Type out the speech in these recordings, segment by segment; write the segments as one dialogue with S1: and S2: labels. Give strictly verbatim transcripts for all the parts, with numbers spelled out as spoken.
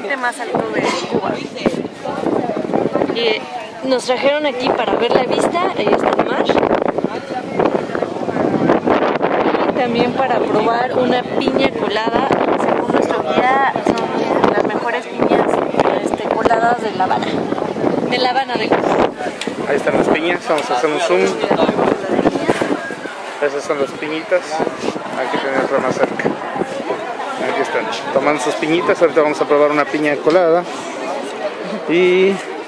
S1: puente más alto de Cuba. Y nos trajeron aquí para ver la vista, ahí está el mar. Y también para probar una piña colada, según nuestro guía, son las mejores piñas este, coladas de La Habana. De La Habana, de Cuba.
S2: Ahí están las piñas, vamos a hacer un zoom. Esas son las piñitas, aquí tenemos otra más cerca. Aquí están, tomando sus piñitas, ahorita vamos a probar una piña colada. Y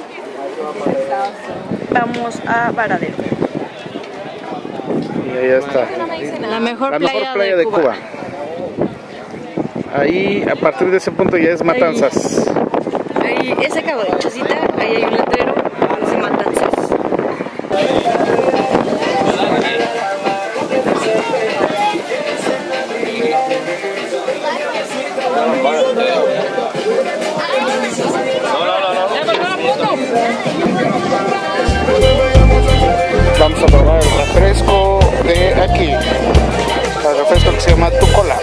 S1: vamos a Varadero.
S2: Y allá está.
S1: La mejor,
S2: la mejor
S1: playa,
S2: playa
S1: de,
S2: de
S1: Cuba.
S2: Cuba. Ahí, a partir de ese punto ya es Matanzas.
S1: Ahí, ahí ese cabo de Chosita, ahí hay un letrero, dice Matanzas.
S2: Vamos a probar el refresco de aquí, el refresco que se llama Tu Cola.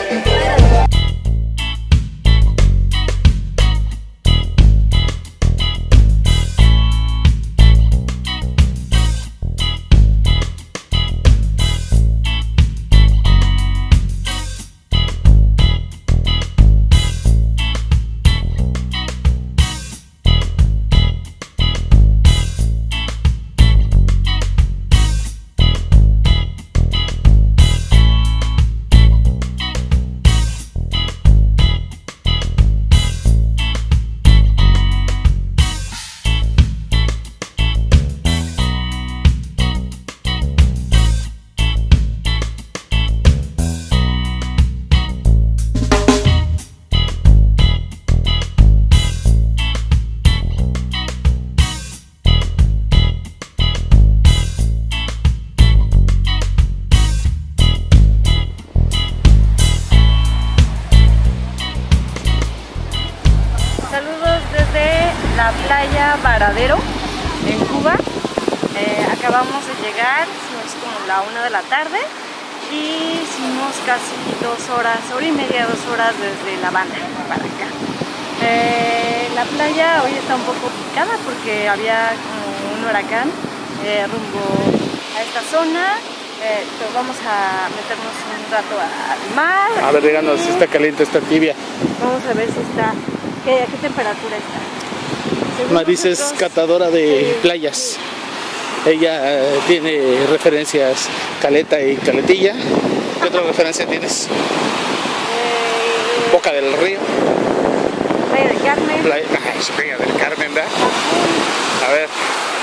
S2: La playa Varadero en Cuba. Eh, acabamos de llegar, es como la una de la tarde y hicimos casi dos horas, hora y media, dos horas desde La Habana para acá. Eh, la playa hoy está un poco picada porque había como un huracán eh, rumbo a esta zona. Eh, pero vamos a meternos un rato al mar. A ver, díganos si está caliente, está tibia.
S1: Vamos a ver si está, ¿qué, a qué temperatura está?
S2: Marisa es catadora de playas. Ella eh, tiene referencias Caleta y Caletilla. ¿Qué otra referencia tienes?
S1: Eh,
S2: Boca del Río.
S1: Playa del Carmen.
S2: Playa, ay, Playa del Carmen, ¿verdad? A ver.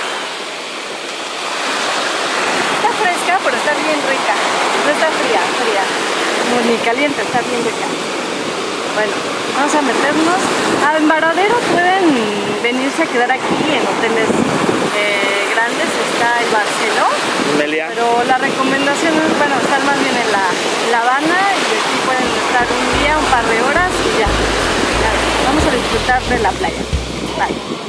S1: Está fresca, pero está bien rica. No está fría, fría. No, ni caliente, está bien rica. Bueno, vamos a meternos. Ah, en Varadero pueden venirse a quedar aquí en hoteles eh, grandes. Está el Barceló.
S2: Meliá.
S1: Pero la recomendación es, bueno, estar más bien en la, la Habana y aquí pueden estar un día, un par de horas y ya. ya. Vamos a disfrutar de la playa. Bye.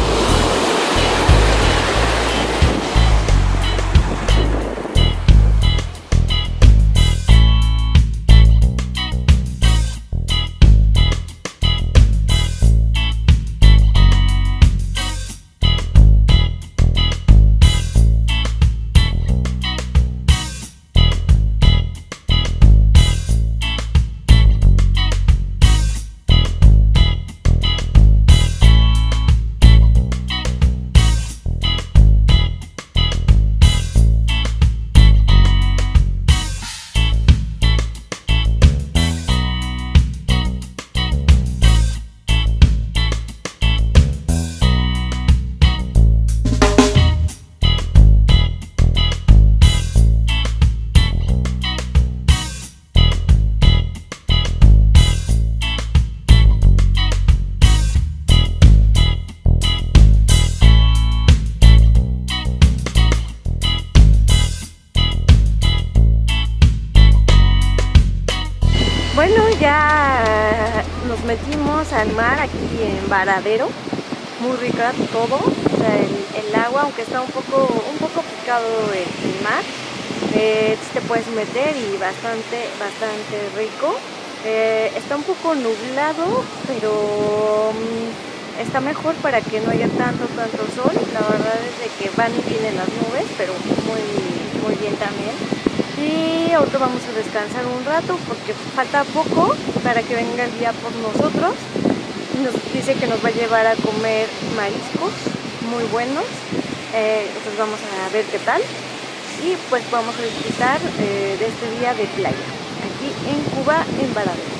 S1: Bueno, ya nos metimos al mar aquí en Varadero, muy rica todo, o sea, el, el agua, aunque está un poco, un poco picado el, el mar, eh, te puedes meter y bastante, bastante rico. Eh, está un poco nublado, pero um, está mejor para que no haya tanto, tanto sol. La verdad es de que van y vienen las nubes, pero muy, muy bien también. Y ahorita vamos a descansar un rato porque falta poco para que venga el día por nosotros. Nos dice que nos va a llevar a comer mariscos muy buenos. Eh, entonces vamos a ver qué tal. Y pues vamos a disfrutar eh, de este día de playa, aquí en Cuba, en Varadero.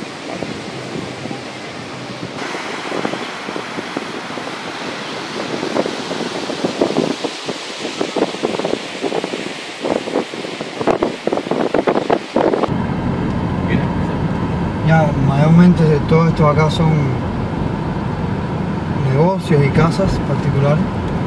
S3: Ya, mayormente todo esto acá son negocios y casas particulares.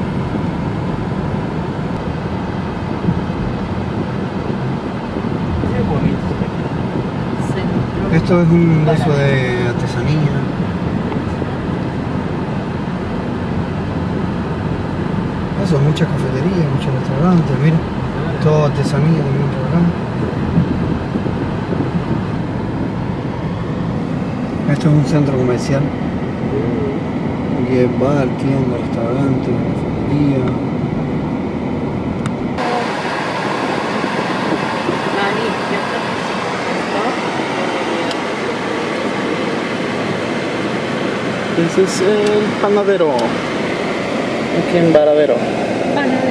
S3: Esto es un negocio de artesanía. Eso, muchas cafeterías, muchos restaurantes, mira. Todo artesanía también por acá. Esto es un centro comercial. Aquí hay bar, tienda, restaurante, cafetería.
S4: Ese es el panadero, aquí en Varadero.
S1: Panadero.